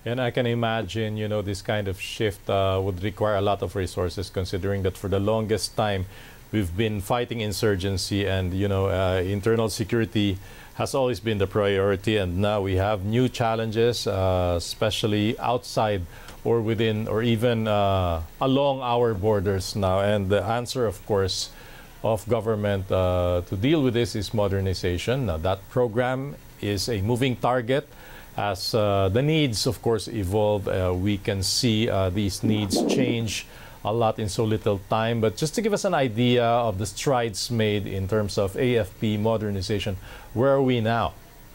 And I can imagine, you know, this kind of shift would require a lot of resources, considering that for the longest time we've been fighting insurgency, and, you know, internal security has always been the priority. And now we have new challenges, especially outside or within or even along our borders now. And the answer, of course, of government to deal with this is modernization. Now, that program is a moving target. As the needs, of course, evolve, we can see these needs change a lot in so little time. But just to give us an idea of the strides made in terms of AFP modernization, where are we now?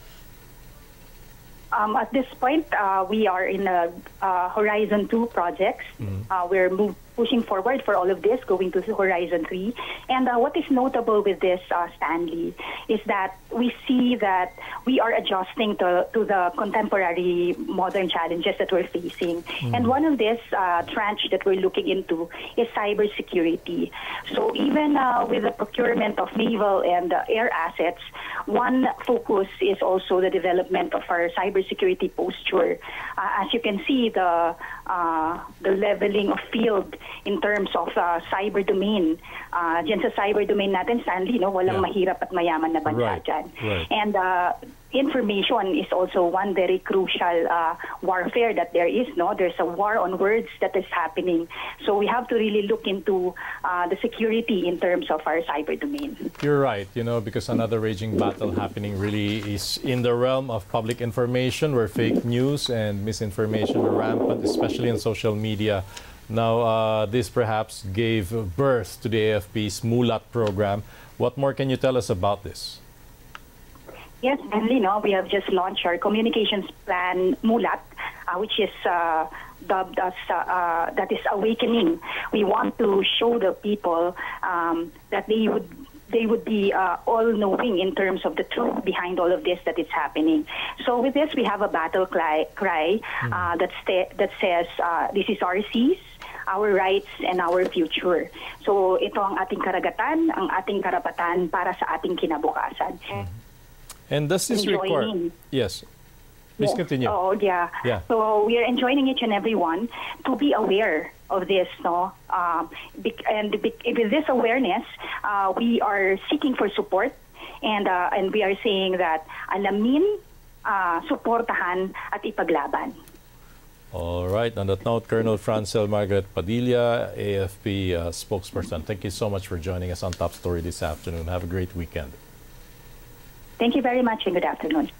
At this point, we are in a Horizon 2 projects. We're pushing forward for all of this, going to Horizon 3. And what is notable with this, Stanley, is that we see that we are adjusting to the contemporary modern challenges that we're facing. And one of this tranche that we're looking into is cybersecurity. So even with the procurement of naval and air assets, one focus is also the development of our cybersecurity posture. As you can see, the leveling of field in terms of cyber domain. Diyan sa cyber domain natin, Stanley, no, walang mahirap at mayaman na bansa dyan. And information is also one very crucial warfare that there is. No, there's a war on words that is happening. So we have to really look into the security in terms of our cyber domain. You're right, you know, because another raging battle happening really is in the realm of public information, where fake news and misinformation are rampant, especially on social media. Now, this perhaps gave birth to the AFP's MULAT program. What more can you tell us about this? Yes, and we have just launched our communications plan, MULAT, which is dubbed as that is awakening. We want to show the people that they would be all-knowing in terms of the truth behind all of this that is happening. So with this, we have a battle cry that says, this is our seas, our rights, and our future. So ito ang ating karagatan, ang ating karapatan para sa ating kinabukasan. And does this require... Yes. Please continue. Oh, yeah. So we are enjoining each and every one to be aware of this, no? And with this awareness, we are seeking for support, and we are saying that alamin, suportahan, at ipaglaban. All right. On that note, Colonel Francel Margaret Padilla, AFP spokesperson, thank you so much for joining us on Top Story this afternoon. Have a great weekend. Thank you very much, and good afternoon.